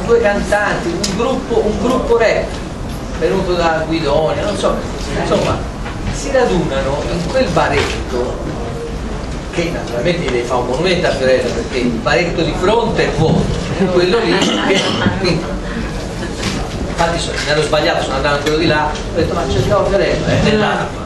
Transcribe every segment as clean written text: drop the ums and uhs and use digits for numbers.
due cantanti, un gruppo rap venuto da Guidonia, non so, insomma, si radunano in quel baretto che naturalmente gli fa un monumento a Fiorello, perché il baretto di fronte è vuoto, quello lì quindi, infatti mi ero sbagliato, sono andato a quello di là, ho detto ma c'è Fiorello, nell'acqua.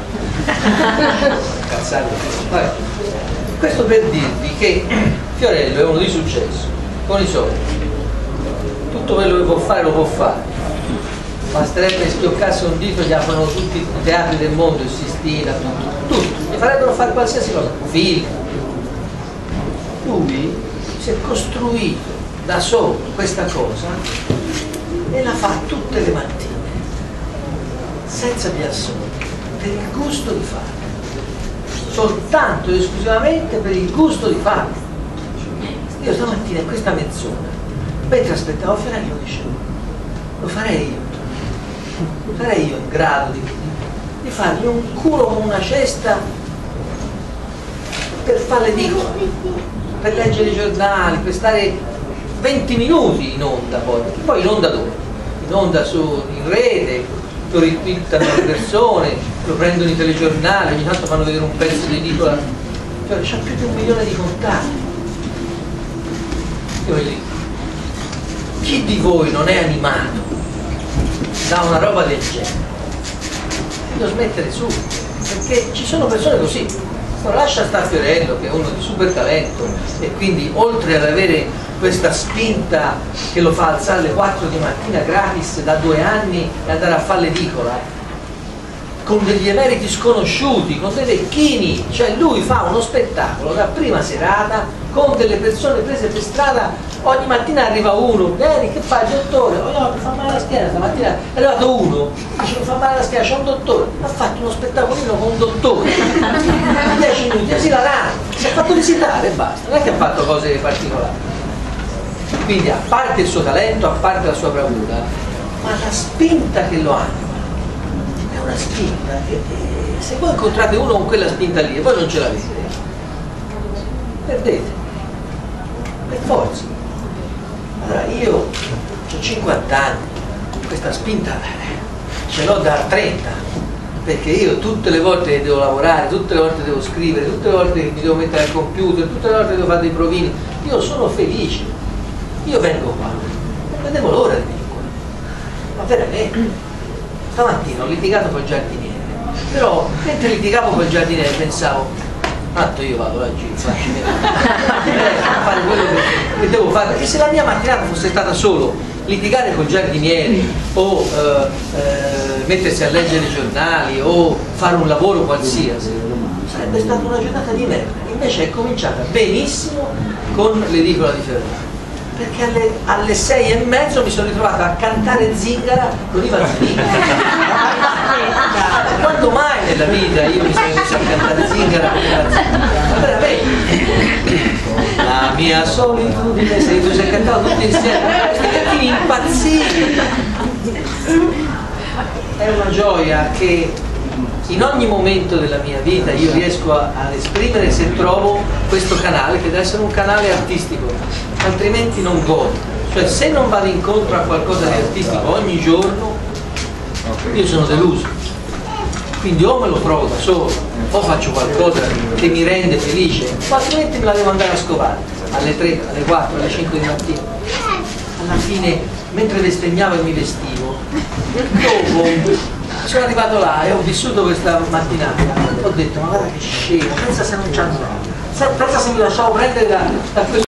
Vabbè. Questo per dirvi che Fiorello è uno di successo, con i soldi, tutto quello che può fare lo può fare, basterebbe schioccarsi un dito, gli aprono tutti i teatri del mondo, il Sistina, tutto, gli farebbero fare qualsiasi cosa, film. Lui si è costruito da solo questa cosa e la fa tutte le mattine, senza biasone, per il gusto di farlo, soltanto ed esclusivamente per il gusto di farlo. Io stamattina in questa mezz'ora, mentre aspettavo Fiorello, dicevo, lo farei io in grado di fargli un culo con una cesta per fare l'edicola, per leggere i giornali, per stare 20 minuti in onda, poi in onda dove? In onda in rete, lo ritwittano le persone, lo prendono i telegiornali, ogni tanto fanno vedere un pezzo di edicola, cioè c'ha più di 1 milione di contatti. Io voglio dire, chi di voi non è animato da una roba del genere? Devo smettere su, perché ci sono persone così. Non lascia stare Fiorello, che è uno di super talento, e quindi oltre ad avere questa spinta che lo fa alzare alle 4 di mattina gratis da 2 anni e andare a fare l'edicola con degli emeriti sconosciuti, con dei vecchini, cioè lui fa uno spettacolo da prima serata con delle persone prese per strada, ogni mattina arriva uno, vieni che fai dottore? Oh no, mi fa male la schiena, stamattina è arrivato uno, dice mi fa male la schiena, c'è un dottore, ha fatto uno spettacolino con un dottore, 10 minuti, esilarante, si è fatto visitare e basta, non è che ha fatto cose particolari. Quindi a parte il suo talento, a parte la sua bravura, ma la spinta che lo anima è una spinta che se voi incontrate uno con quella spinta lì e voi non ce l'avete, perdete, per forza. Allora io ho 50 anni, questa spinta ce l'ho da 30, perché io tutte le volte che devo lavorare, tutte le volte devo scrivere, tutte le volte che mi devo mettere al computer, tutte le volte che devo fare dei provini, io sono felice, io vengo qua, non vedevo l'ora di venire qua, ma veramente. Stamattina ho litigato col giardiniere, però mentre litigavo col giardiniere pensavo, tanto io vado laggiù, faccio fare quello che devo fare, perché se la mia mattinata fosse stata solo litigare col giardiniere o mettersi a leggere i giornali o fare un lavoro qualsiasi, sarebbe stata una giornata di merda. Invece è cominciata benissimo con l'edicola di Fiorello, perché alle 6:30 mi sono ritrovata a cantare Zingara con i Vanzini. Quando mai nella vita io mi sono messo a cantare Zingara con i Vanzini? Veramente. La mia solitudine, se tu sei cantato tutti insieme, questi cattivi impazziti. È una gioia che in ogni momento della mia vita io riesco ad esprimere se trovo questo canale, che deve essere un canale artistico, altrimenti non godo. Cioè se non vado incontro a qualcosa di artistico ogni giorno, io sono deluso. Quindi o me lo trovo da solo, o faccio qualcosa che mi rende felice, o altrimenti me la devo andare a scovare alle 3, alle 4, alle 5 di mattina. Alla fine, mentre vestemmiavo e mi vestivo, dopo sono arrivato là e ho vissuto questa mattinata, ho detto ma guarda che scemo, pensa se non c'hanno, pensa se mi lasciavo prendere da questo